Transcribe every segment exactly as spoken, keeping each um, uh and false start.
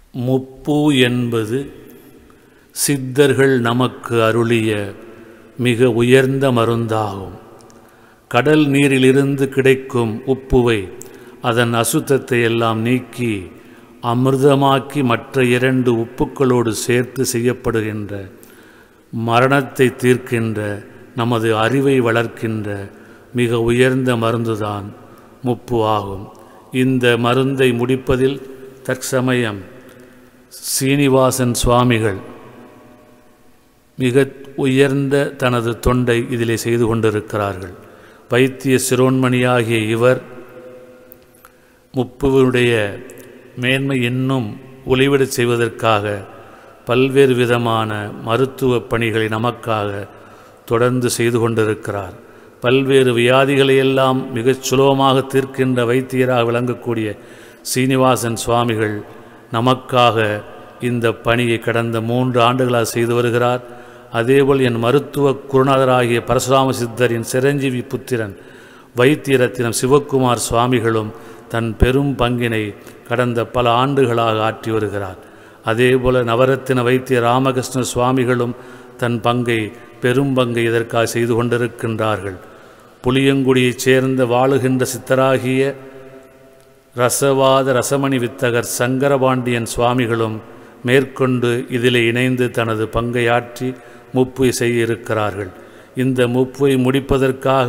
முப்பு என்பது சித்தர்கள் நமக்கு அருளிய மிக உயர்ந்த மருந்தாகும். கடல் நீரிலிருந்து கிடைக்கும் உப்புவை அதன் அசுத்தத்தை எல்லாம் நீக்கி அமிர்தமாக்கி மற்ற இரண்டு உப்புக்களோடு சேர்த்து செய்யப்படுகின்ற மரணத்தை தீர்க்கின்ற நமது அறிவை வளர்க்கின்ற மிக உயர்ந்த மருந்துதான் முப்பு ஆகும். இந்த மருந்தை முடிப்பதில் தற்சமயம் சீனிவாசன் சுவாமிகள் மிக உயர்ந்த தனது தொண்டை இதிலே செய்து கொண்டிருக்கிறார்கள். வைத்திய சிரோன்மணியாகிய இவர் முப்புவினுடைய மேன்மை இன்னும் ஒளிவிட செய்வதற்காக பல்வேறு விதமான மருத்துவ பணிகளை நமக்காக தொடர்ந்து செய்து கொண்டிருக்கிறார். பல்வேறு வியாதிகளையெல்லாம் மிகச் சுலபமாக தீர்க்கின்ற வைத்தியராக விளங்கக்கூடிய சீனிவாசன் சுவாமிகள் நமக்காக இந்த பணியை கடந்த மூன்று ஆண்டுகளாக செய்து வருகிறார். அதேபோல் என் மருத்துவ குருநாதராகிய பரசுராம சித்தரின் சிரஞ்சீவி புத்திரன் வைத்தியரத்தினம் சிவக்குமார் சுவாமிகளும் தன் பெரும் பங்கினை கடந்த பல ஆண்டுகளாக ஆற்றி வருகிறார். அதேபோல் நவரத்தின வைத்திய ராமகிருஷ்ண சுவாமிகளும் தன் பங்கை பெரும் பங்கை இதற்காக செய்து கொண்டிருக்கின்றார்கள். புளியங்குடியைச் சேர்ந்த வாழுகின்ற சித்தராகிய ரசவாத ரசமணி வித்தகர் சங்கரபாண்டியன் சுவாமிகளும் மேற்கொண்டு இதில் இணைந்து தனது பங்கை ஆற்றி முப்புவை செய்ய இருக்கிறார்கள். இந்த முப்புவை முடிப்பதற்காக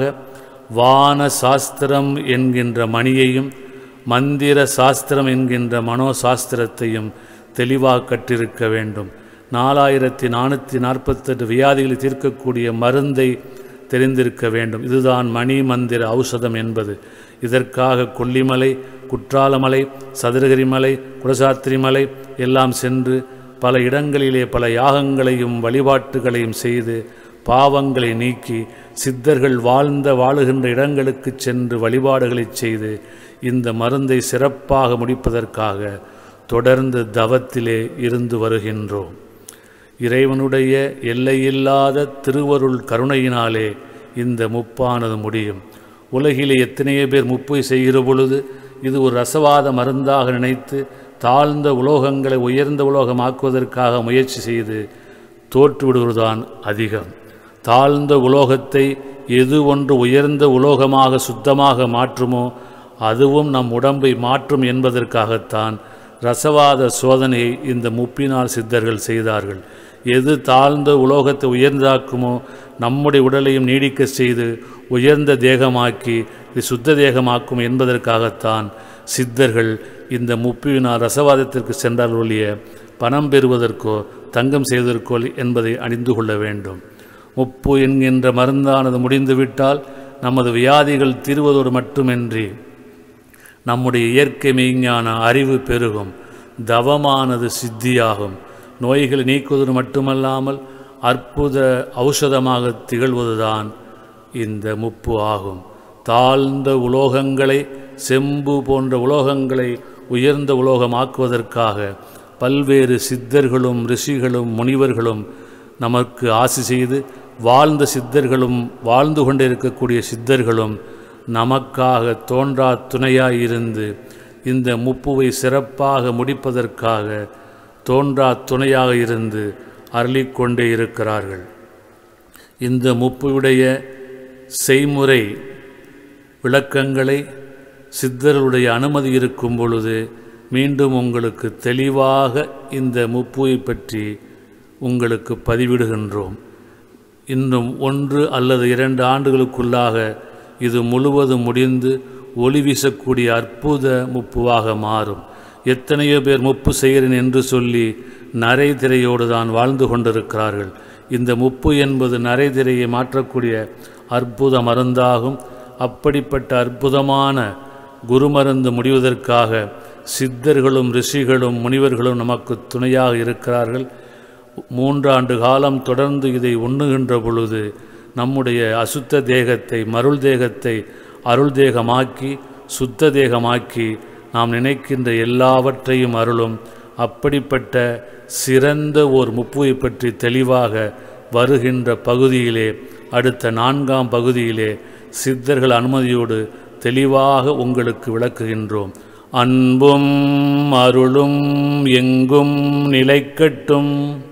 வான சாஸ்திரம் என்கின்ற மணியையும் மந்திர சாஸ்திரம் என்கின்ற மனோசாஸ்திரத்தையும் தெளிவாக கற்றிருக்க வேண்டும். நாலாயிரத்தி நானூற்றி நாற்பத்தெட்டு வியாதிகளை தீர்க்கக்கூடிய மருந்தை தெரிந்திருக்க வேண்டும். இதுதான் மணி மந்திர ஔஷதம் என்பது. இதற்காக கொல்லிமலை, குற்றாலமலை, சதுரகிரிமலை, குடசாத்திரி மலை எல்லாம் சென்று பல இடங்களிலே பல யாகங்களையும் வழிபாட்டுகளையும் செய்து பாவங்களை நீக்கி சித்தர்கள் வாழ்ந்த வாழுகின்ற இடங்களுக்கு சென்று வழிபாடுகளை செய்து இந்த மருந்தை சிறப்பாக முடிப்பதற்காக தொடர்ந்து தவத்திலே இருந்து வருகின்றோம். இறைவனுடைய எல்லையில்லாத திருவருள் கருணையினாலே இந்த முப்பானது முடியும். உலகிலே எத்தனையோ பேர் முப்பை செய்கிற பொழுது இது ஒரு ரசவாத மருந்தாக நினைத்து தாழ்ந்த உலோகங்களை உயர்ந்த உலோகமாக்குவதற்காக முயற்சி செய்து தோற்றுவிடுவதுதான் அதிகம். தாழ்ந்த உலோகத்தை எது ஒன்று உயர்ந்த உலோகமாக சுத்தமாக மாற்றுமோ அதுவும் நம் உடம்பை மாற்றும் என்பதற்காகத்தான் ரசவாத சோதனையை இந்த முப்பினால் சித்தர்கள் செய்தார்கள். எது தாழ்ந்த உலோகத்தை உயர்ந்தாக்குமோ நம்முடைய உடலையும் நீடிக்க செய்து உயர்ந்த தேகமாக்கி இது சுத்த தேகமாக்கும் என்பதற்காகத்தான் சித்தர்கள் இந்த முப்பினால் ரசவாதத்திற்கு சென்றால் ஒழிய பணம் பெறுவதற்கோ தங்கம் செய்வதற்கோ என்பதை அறிந்து கொள்ள வேண்டும். முப்பு என்கின்ற மருந்தானது முடிந்துவிட்டால் நமது வியாதிகள் தீர்வதோடு மட்டுமின்றி நம்முடைய இயற்கை மெய்ஞான அறிவு பெருகும். தவமானது சித்தியாகும். நோய்களை நீக்குவதோடு மட்டுமல்லாமல் அற்புத ஔஷதமாக திகழ்வதுதான் இந்த முப்பு ஆகும். தாழ்ந்த உலோகங்களை செம்பு போன்ற உலோகங்களை உயர்ந்த உலோகமாக்குவதற்காக பல்வேறு சித்தர்களும் ரிஷிகளும் முனிவர்களும் நமக்கு ஆசி செய்து வாழ்ந்த சித்தர்களும் வாழ்ந்து கொண்டிருக்கக்கூடிய சித்தர்களும் நமக்காக தோன்றா துணையாயிருந்து இந்த முப்புவை சிறப்பாக முடிப்பதற்காக தோன்றா துணையாக இருந்து அருளிக்கொண்டே இருக்கிறார்கள். இந்த முப்புடைய செய்முறை விளக்கங்களை சித்தர்களுடைய அனுமதி இருக்கும் பொழுது மீண்டும் உங்களுக்கு தெளிவாக இந்த முப்புவை பற்றி உங்களுக்கு பதிவிடுகின்றோம். இன்னும் ஒன்று அல்லது இரண்டு ஆண்டுகளுக்குள்ளாக இது முழுவதும் முடிந்து ஒளி வீசக்கூடிய அற்புத முப்புவாக மாறும். எத்தனையோ பேர் முப்பு செய்கிறேன் என்று சொல்லி நரை திரையோடு தான் வாழ்ந்து கொண்டிருக்கிறார்கள். இந்த முப்பு என்பது நரை திரையை மாற்றக்கூடிய அற்புத மருந்தாகும். அப்படிப்பட்ட அற்புதமான குருமருந்து முடிவதற்காக சித்தர்களும் ரிஷிகளும் முனிவர்களும் நமக்கு துணையாக இருக்கிறார்கள். மூன்றாண்டு காலம் தொடர்ந்து இதை உண்ணுகின்ற பொழுது நம்முடைய அசுத்த தேகத்தை மருள் தேகத்தை அருள் தேகமாக்கி சுத்த தேகமாக்கி நாம் நினைக்கின்ற எல்லாவற்றையும் அருளும். அப்படிப்பட்ட சிறந்த ஓர் முப்புவை பற்றி தெளிவாக வருகின்ற பகுதியிலே அடுத்த நான்காம் பகுதியிலே சித்தர்கள் அனுமதியோடு தெளிவாக உங்களுக்கு விளக்குகின்றோம். அன்பும் அருளும் எங்கும் நிலைக்கட்டும்.